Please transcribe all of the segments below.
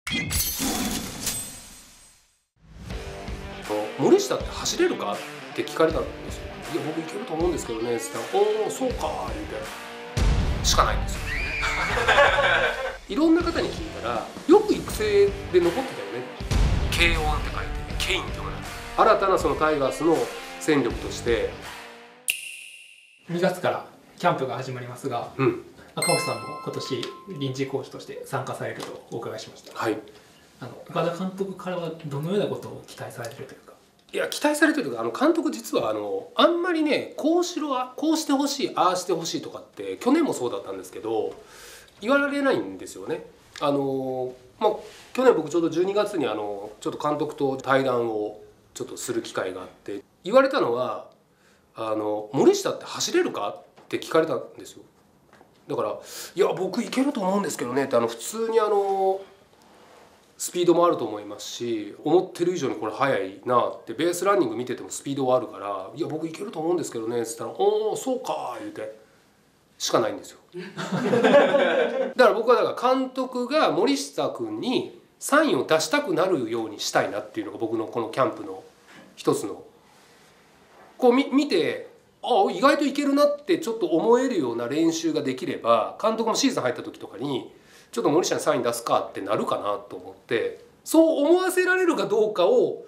森下って走れるかって聞かれたんですよ。いや僕いけると思うんですけどねって言ったら「おおそうか」みたいなしかないんですよ。いろんな方に聞いたらよく育成で残ってたよね。慶応って書いてケインって読むな。新たなそのタイガースの戦力として 2月からキャンプが始まりますが、赤星さんも今年臨時コーチとして参加されるとお伺いしました。 はい。 岡田監督からはどのようなことを期待されているというか。 いや期待されてるというか監督実はあんまりねこうしてほしいああしてほしいとかって去年もそうだったんですけど言われないんですよね。去年僕ちょうど12月にちょっと監督と対談をちょっとする機会があって言われたのは森下って走れるかって聞かれたんですよ。だから「いや僕いけると思うんですけどね」って普通にスピードもあると思いますし思ってる以上にこれ速いなってベースランニング見ててもスピードはあるから「いや僕いけると思うんですけどね」っつったら「おおそうか」言うてしかないんですよ。だから僕はだから監督が森下君にサインを出したくなるようにしたいなっていうのが僕のこのキャンプの一つのこう見て意外といけるなってちょっと思えるような練習ができれば監督もシーズン入った時とかにちょっと森下にサイン出すかってなるかなと思ってそう思わせられるかどうかを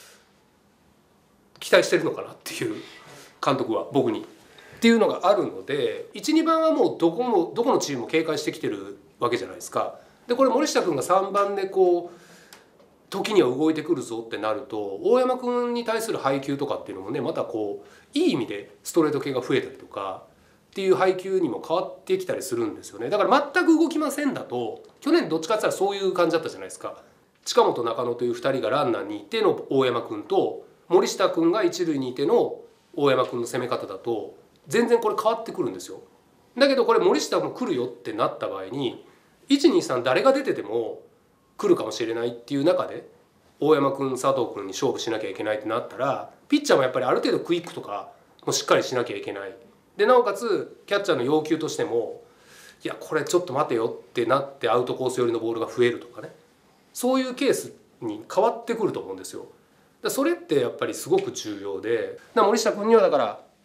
期待してるのかなっていう監督は僕にっていうのがあるので 1,2 番はもうどこのチームも警戒してきてるわけじゃないですか。でこれ森下君が3番でこう時には動いてくるぞってなると大山君に対する配球とかっていうのもねまたこういい意味でストレート系が増えたりとかっていう配球にも変わってきたりするんですよね。だから全く動きませんだと去年どっちかって言ったらそういう感じだったじゃないですか。近本中野という2人がランナーにいての大山君と森下君が一塁にいての大山君の攻め方だと全然これ変わってくるんですよ。だけどこれ森下も来るよってなった場合に123誰が出てても来るかもしれないっていう中で大山君佐藤君に勝負しなきゃいけないってなったらピッチャーもやっぱりある程度クイックとかもしっかりしなきゃいけない。でなおかつキャッチャーの要求としてもいやこれちょっと待てよってなってアウトコース寄りのボールが増えるとかねそういうケースに変わってくると思うんですよ。それってやっぱりすごく重要で森下君にはだ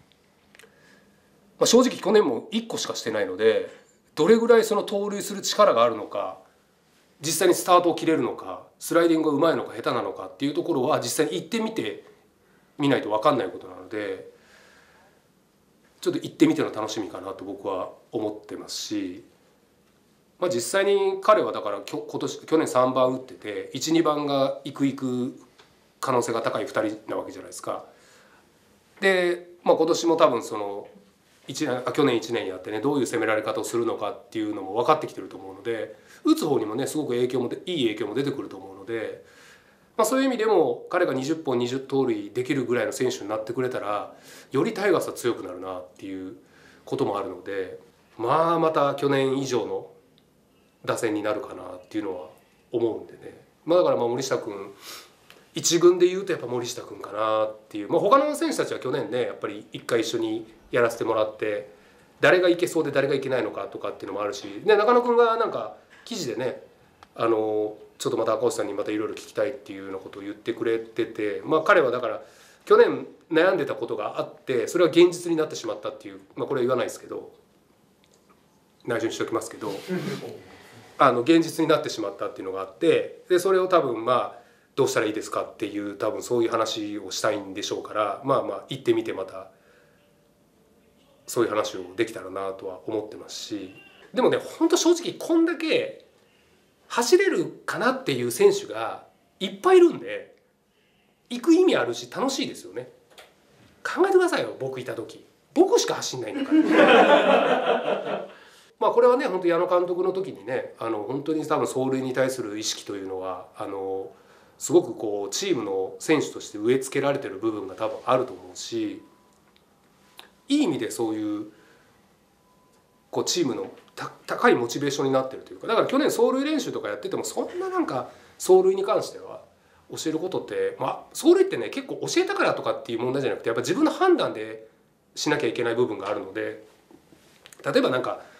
から正直去年も1個しかしてないのでどれぐらいその盗塁する力があるのか実際にスタートを切れるのかスライディングがうまいのか下手なのかっていうところは実際に行ってみてみないと分かんないことなのでちょっと行ってみての楽しみかなと僕は思ってますし、実際に彼はだから去年3番打ってて 1,2 番が行く可能性が高い2人なわけじゃないですか。で、今年も多分その去年1年やってねどういう攻められ方をするのかっていうのも分かってきてると思うので打つ方にもねすごくいい影響も出てくると思うので、そういう意味でも彼が20本20盗塁できるぐらいの選手になってくれたらよりタイガースは強くなるなっていうこともあるのでまた去年以上の打線になるかなっていうのは思うんでね。だから森下君一軍でいうとやっぱ森下君かなっていう、他の選手たちは去年ねやっぱり一回一緒にやらせてもらって誰がいけそうで誰がいけないのかとかっていうのもあるし、中野君がなんか記事でねちょっとまた赤星さんにまたいろいろ聞きたいっていうようなことを言ってくれてて、彼はだから去年悩んでたことがあってそれは現実になってしまったっていう、これは言わないですけど内緒にしておきますけど現実になってしまったっていうのがあってでそれを多分どうしたらいいですかっていう多分そういう話をしたいんでしょうから行ってみてまたそういう話をできたらなとは思ってますし、でもね本当正直こんだけ走れるかなっていう選手がいっぱいいるんで行く意味あるし楽しいですよね。考えてくださいよ僕いた時僕しか走んないんだからこれはね本当矢野監督の時にね本当に多分走塁に対する意識というのはすごくこうチームの選手として植え付けられてる部分が多分あると思うしいい意味でそういうこうチームの高いモチベーションになってるというかだから去年走塁練習とかやっててもそんななんか走塁に関しては教えることって走塁ってね結構教えたからとかっていう問題じゃなくてやっぱ自分の判断でしなきゃいけない部分があるので例えばなんか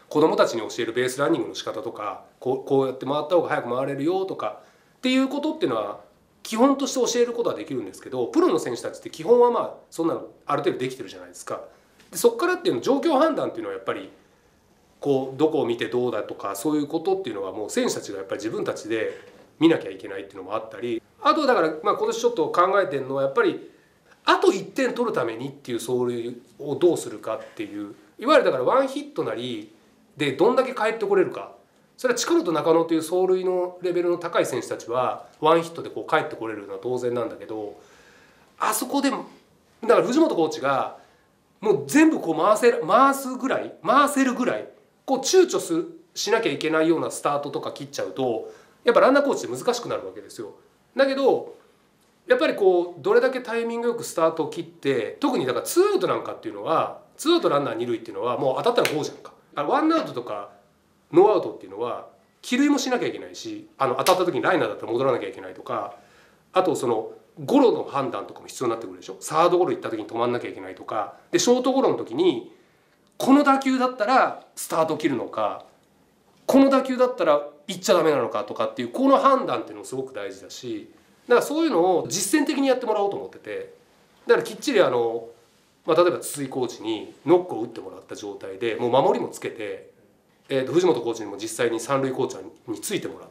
子どもたちに教えるベースランニングの仕方とかこうやって回った方が早く回れるよとかっていうことっていうのは基本として教えることはできるんですけど、プロの選手たちって基本はまあそんなのある程度できてるじゃないですか。でそこからっていうの状況判断っていうのはやっぱりこうどこを見てどうだとかそういうことっていうのはもう選手たちがやっぱり自分たちで見なきゃいけないっていうのもあったり、あとだからまあ今年ちょっと考えてるのはやっぱりあと1点取るためにっていう走塁をどうするかっていう、いわゆるだからワンヒットなりでどんだけ帰ってこれるか。それは近野と中野という走塁のレベルの高い選手たちはワンヒットでこう帰ってこれるのは当然なんだけど、あそこでだから藤本コーチがもう全部こう回せるぐらいこう躊躇しなきゃいけないようなスタートとか切っちゃうとやっぱランナーコーチって難しくなるわけですよ。だけどやっぱりこうどれだけタイミングよくスタートを切って、特にだからツーアウトなんかっていうのはツーアウトランナー二塁っていうのはもう当たったらゴーじゃんか。ワンアウトとかノーアウトっていうのは帰塁もしなきゃいけないし、当たった時にライナーだったら戻らなきゃいけないとか、あとそのゴロの判断とかも必要になってくるでしょ。サードゴロ行った時に止まんなきゃいけないとかで、ショートゴロの時にこの打球だったらスタート切るのか、この打球だったら行っちゃダメなのかとかっていうこの判断っていうのもすごく大事だし、だからそういうのを実践的にやってもらおうと思ってて、だからきっちり例えば筒井コーチにノックを打ってもらった状態でもう守りもつけて、藤本コーチにも実際に三塁コーチについてもらって、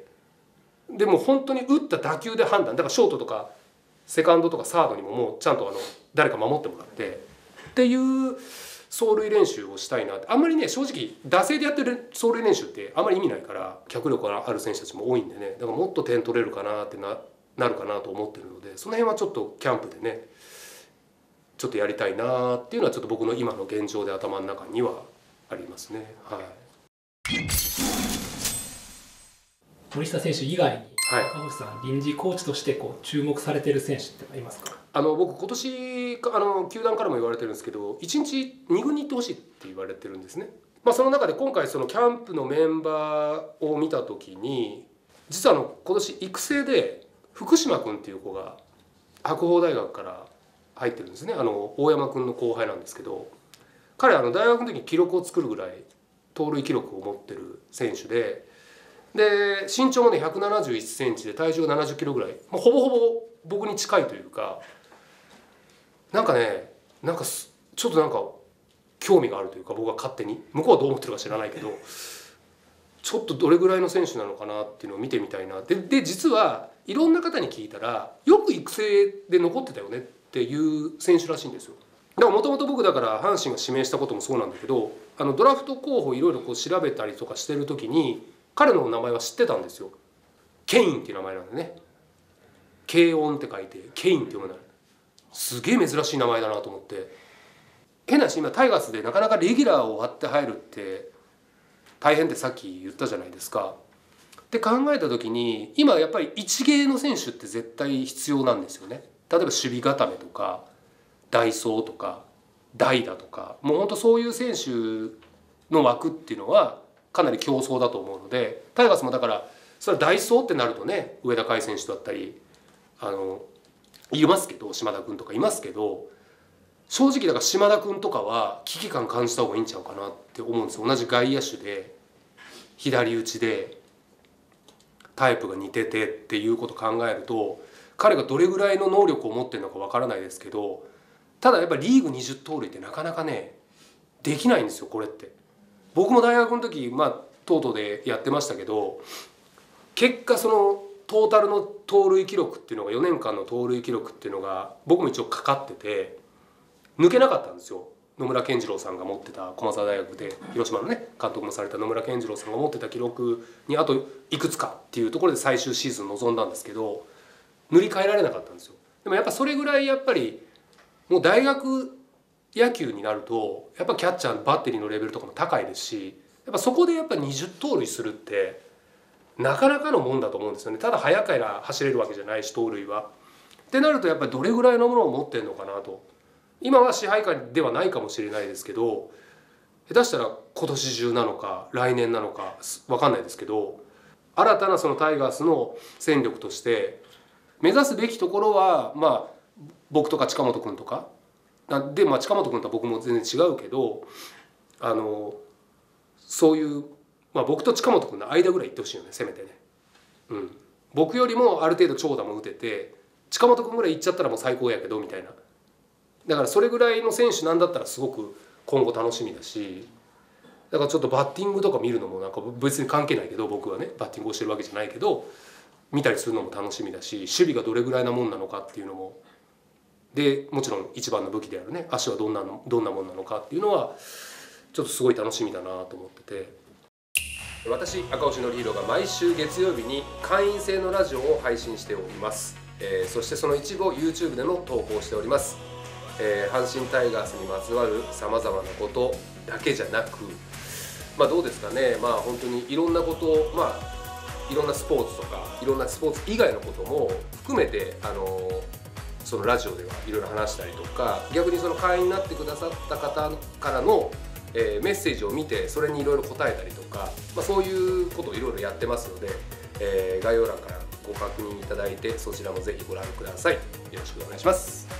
でもう本当に打った打球で判断、だからショートとかセカンドとかサードにももうちゃんと誰か守ってもらってっていう走塁練習をしたいなって。あんまりね正直惰性でやってる走塁練習ってあんまり意味ないから、脚力がある選手たちも多いんでね、だからもっと点取れるかなってなるかなと思ってるので、その辺はちょっとキャンプでねちょっとやりたいなっていうのはちょっと僕の今の現状で頭の中にはありますね。はい。 森下選手以外に、 赤星さん臨時コーチとしてこう注目されている選手っていますか？ 僕今年球団からも言われてるんですけど、1日2軍に行ってほしいって言われてるんですね。その中で今回そのキャンプのメンバーを見た時に、実は今年育成で福島君っていう子が白鵬大学から入ってるんですね。大山君の後輩なんですけど、彼大学の時に記録を作るぐらい盗塁記録を持ってる選手で、身長もね171センチで体重が70キロぐらい、ほぼほぼ僕に近いというか、なんかちょっと興味があるというか、僕は勝手に、向こうはどう思ってるか知らないけど、ちょっとどれぐらいの選手なのかなっていうのを見てみたいな。で実はいろんな方に聞いたらよく育成で残ってたよねっていう選手らしいんですよ。だからもともと僕だから阪神が指名したこともそうなんだけど、ドラフト候補いろいろこう調べたりとかしてる時に彼の名前は知ってたんですよ。ケインっていう名前なんでね、軽音って書いてケインって読むの。すげえ珍しい名前だなと思って、変な話今タイガースでなかなかレギュラーを割って入るって大変ってさっき言ったじゃないですか。って考えた時に今やっぱり一芸の選手って絶対必要なんですよね。例えば守備固めとか代走とか代打とか、もうほんとそういう選手の枠っていうのはかなり競争だと思うので、タイガースもだからそれは代走ってなるとね、上田海選手だったりいますけど、島田君とかいますけど、正直だから島田君とかは危機感感じた方がいいんちゃうかなって思うんですよ。同じ外野手で左打ちでタイプが似ててっていうことを考えると、彼がどれぐらいの能力を持ってるのかわからないですけど、ただやっぱりリーグ20盗塁ってなかなかねできないんですよこれって。僕も大学の時トートでやってましたけど、結果そのトータルの盗塁記録っていうのが4年間の盗塁記録っていうのが僕も一応かかってて抜けなかったんですよ。野村健次郎さんが持ってた、駒澤大学で広島のね監督もされた野村健次郎さんが持ってた記録にあといくつかっていうところで最終シーズン臨んだんですけど、塗り替えられなかったんですよ。でもやっぱそれぐらいやっぱりもう大学野球になるとやっぱキャッチャーのバッテリーのレベルとかも高いですし、やっぱそこでやっぱ20盗塁するってなかなかのもんだと思うんですよね。ただ速から走れるわけじゃないし盗塁は。ってなるとやっぱりどれぐらいのものを持ってるのかなと。今は支配下ではないかもしれないですけど、下手したら今年中なのか来年なのか分かんないですけど、新たなそのタイガースの戦力として目指すべきところは僕とか近本君とかで、近本君とは僕も全然違うけどそういう、僕と近本君の間ぐらい行ってほしいよね、せめてね。僕よりもある程度長打も打てて、近本君ぐらい行っちゃったらもう最高やけどみたいな。だからそれぐらいの選手なんだったらすごく今後楽しみだし、だからちょっとバッティングとか見るのもなんか別に関係ないけど、僕はねバッティングをしてるわけじゃないけど見たりするのも楽しみだし、守備がどれぐらいなもんなのかっていうのも、でもちろん一番の武器であるね足はどんなもんなのかっていうのはちょっとすごい楽しみだなと思ってて、私赤星憲広が毎週月曜日に会員制のラジオを配信しております。そしてその一部を YouTube でも投稿しております。阪神タイガースにまつわるさまざまなことだけじゃなく、どうですかね、本当にいろんなことを、いろんなスポーツとかいろんなスポーツ以外のことも含めてそのラジオではいろいろ話したりとか、逆にその会員になってくださった方からのメッセージを見てそれにいろいろ答えたりとか、そういうことをいろいろやってますので、概要欄からご確認いただいてそちらもぜひご覧ください。よろしくお願いします。